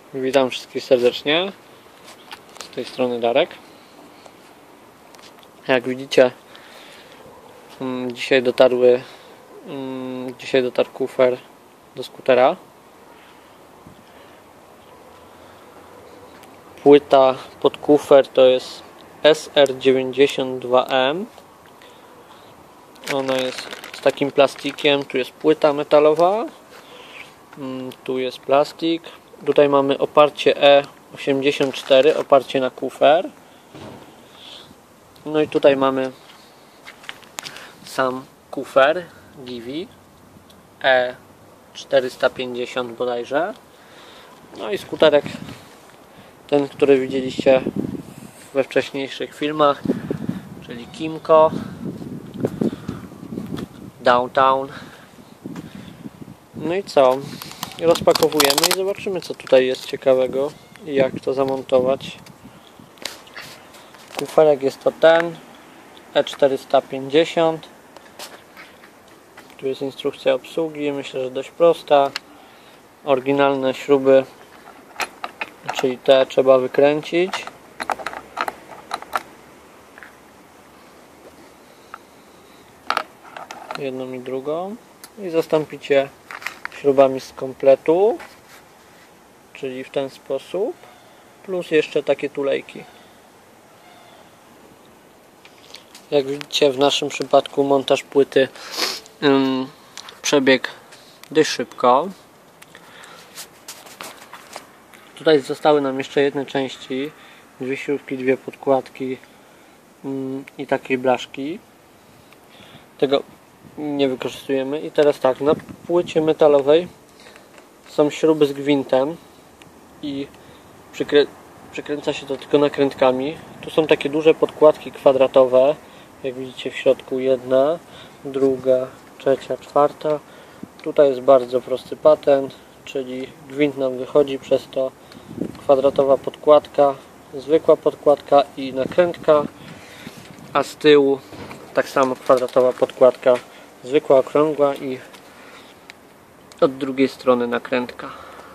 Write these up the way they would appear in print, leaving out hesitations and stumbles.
Witam wszystkich serdecznie. Z tej strony Darek. Jak widzicie, dzisiaj dotarł kufer do skutera. Płyta pod kufer to jest SR92M. Ona jest z takim plastikiem. Tu jest płyta metalowa. Tu jest plastik. Tutaj mamy oparcie E84, oparcie na kufer. No i tutaj mamy sam kufer Givi E450 bodajże. No i skuterek, ten, który widzieliście we wcześniejszych filmach, czyli Kymco Downtown. No i co? Rozpakowujemy i zobaczymy, co tutaj jest ciekawego i jak to zamontować. Kuferek jest to ten E450. Tu jest instrukcja obsługi, myślę, że dość prosta. Oryginalne śruby, czyli te trzeba wykręcić. Jedną i drugą i zastąpicie śrubami z kompletu, czyli w ten sposób, plus jeszcze takie tulejki. Jak widzicie, w naszym przypadku montaż płyty przebiegł dość szybko. Tutaj zostały nam jeszcze jedne części, dwie śrubki, dwie podkładki i takiej blaszki. Tego nie wykorzystujemy. I teraz tak, na płycie metalowej są śruby z gwintem i przykręca się to tylko nakrętkami. Tu są takie duże podkładki kwadratowe, jak widzicie w środku jedna, druga, trzecia, czwarta. Tutaj jest bardzo prosty patent, czyli gwint nam wychodzi, przez to kwadratowa podkładka, zwykła podkładka i nakrętka, a z tyłu tak samo kwadratowa podkładka, zwykła, okrągła i od drugiej strony nakrętka.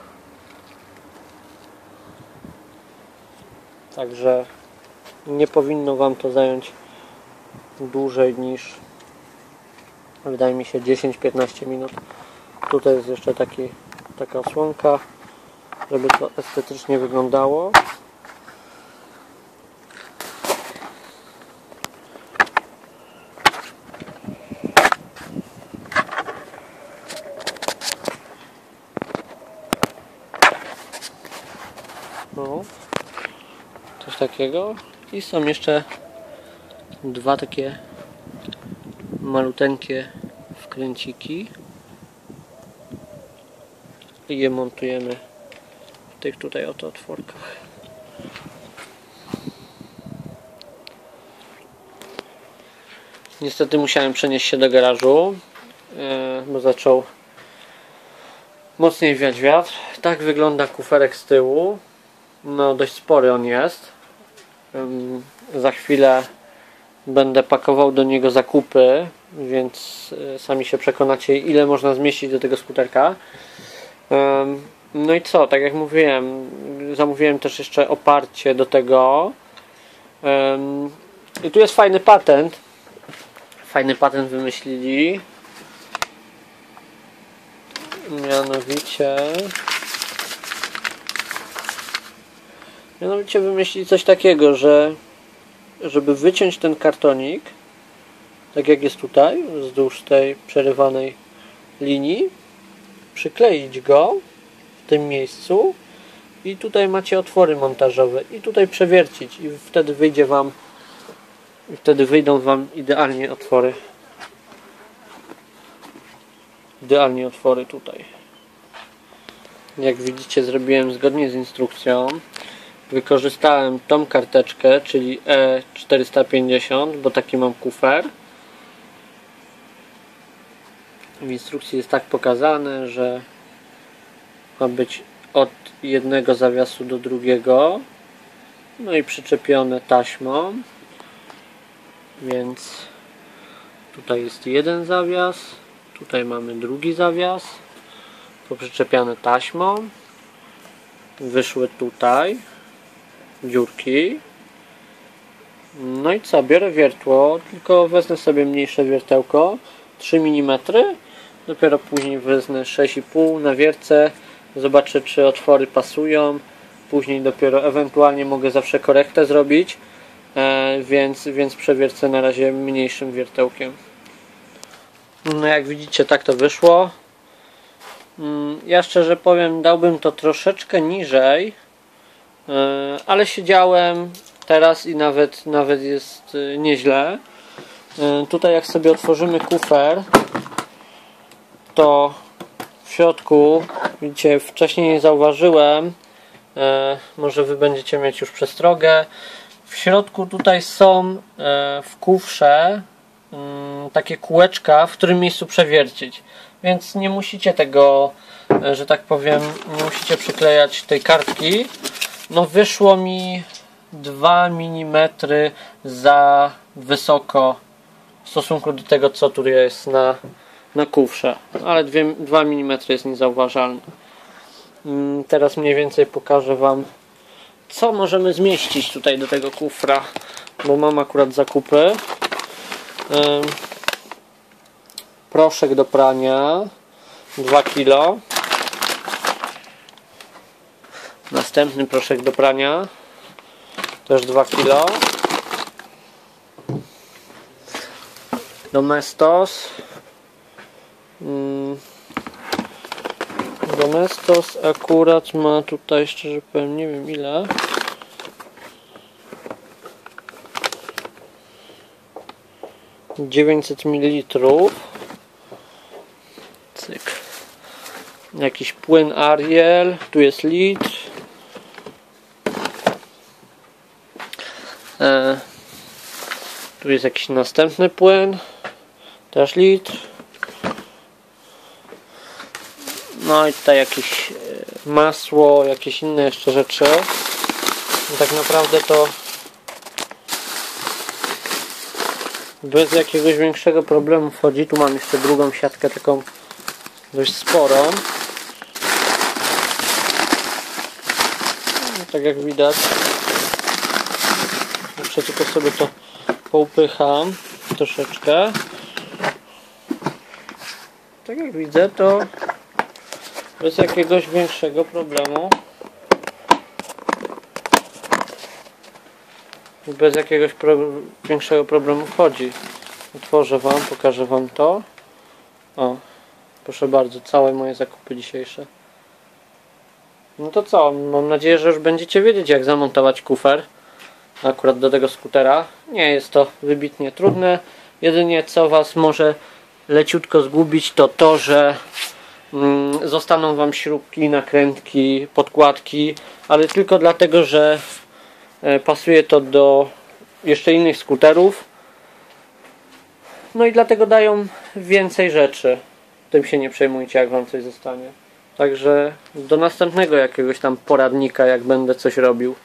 Także nie powinno Wam to zająć dłużej niż, wydaje mi się, 10-15 minut. Tutaj jest jeszcze taka osłonka, żeby to estetycznie wyglądało. No, coś takiego. I są jeszcze dwa takie maluteńkie wkręciki i je montujemy w tych tutaj oto otworkach. Niestety musiałem przenieść się do garażu, bo zaczął mocniej wiać wiatr. Tak wygląda kuferek z tyłu. No, dość spory on jest. Za chwilę będę pakował do niego zakupy, więc sami się przekonacie, ile można zmieścić do tego skuterka. No i co, tak jak mówiłem, zamówiłem też jeszcze oparcie do tego. I tu jest fajny patent. Fajny patent wymyślili. Mianowicie wymyślili coś takiego, że żeby wyciąć ten kartonik, tak jak jest tutaj, wzdłuż tej przerywanej linii, przykleić go w tym miejscu i tutaj macie otwory montażowe i tutaj przewiercić i wtedy wyjdą Wam idealnie otwory. Idealnie otwory tutaj. Jak widzicie, zrobiłem zgodnie z instrukcją. Wykorzystałem tą karteczkę, czyli E450, bo taki mam kufer. W instrukcji jest tak pokazane, że ma być od jednego zawiasu do drugiego, no i przyczepione taśmą, więc tutaj jest jeden zawias, tutaj mamy drugi zawias, poprzyczepiane taśmą wyszły tutaj dziurki. No i co, biorę wiertło, tylko wezmę sobie mniejsze wiertełko, 3 mm, dopiero później wezmę 6,5 na wiercę, zobaczę czy otwory pasują, później dopiero ewentualnie mogę zawsze korektę zrobić, więc przewiercę na razie mniejszym wiertełkiem. No jak widzicie, tak to wyszło. Ja szczerze powiem, dałbym to troszeczkę niżej, ale siedziałem teraz i nawet jest nieźle. Tutaj jak sobie otworzymy kufer, to w środku, widzicie, wcześniej nie zauważyłem, może wy będziecie mieć już przestrogę, w środku tutaj są w kufrze takie kółeczka, w którym miejscu przewiercić, więc nie musicie tego, że tak powiem, nie musicie przyklejać tej kartki. No wyszło mi 2 mm za wysoko w stosunku do tego, co tu jest na kufrze, ale 2 mm jest niezauważalne. Teraz mniej więcej pokażę wam, co możemy zmieścić tutaj do tego kufra, bo mam akurat zakupy. Proszek do prania 2 kg. Następny proszek do prania też 2 kg. Domestos. Domestos akurat ma tutaj, szczerze powiem, nie wiem ile. ,900 ml. Cyk. Jakiś płyn Ariel, tu jest litr. Tu jest jakiś następny płyn, też litr. No i tutaj jakieś masło, jakieś inne jeszcze rzeczy. No tak naprawdę to bez jakiegoś większego problemu wchodzi. Tu mam jeszcze drugą siatkę, taką dość sporą. No, tak jak widać, jeszcze tylko sobie to poupycham troszeczkę. Tak jak widzę, to bez jakiegoś większego problemu, większego problemu wchodzi. Otworzę wam, pokażę wam to. O, proszę bardzo, całe moje zakupy dzisiejsze. No to co, mam nadzieję, że już będziecie wiedzieć, jak zamontować kufer akurat do tego skutera. Nie jest to wybitnie trudne. Jedynie co was może leciutko zgubić, to to, że zostaną wam śrubki, nakrętki, podkładki, ale tylko dlatego, że pasuje to do jeszcze innych skuterów. No i dlatego dają więcej rzeczy. Tym się nie przejmujcie, jak wam coś zostanie. Także do następnego jakiegoś tam poradnika, jak będę coś robił.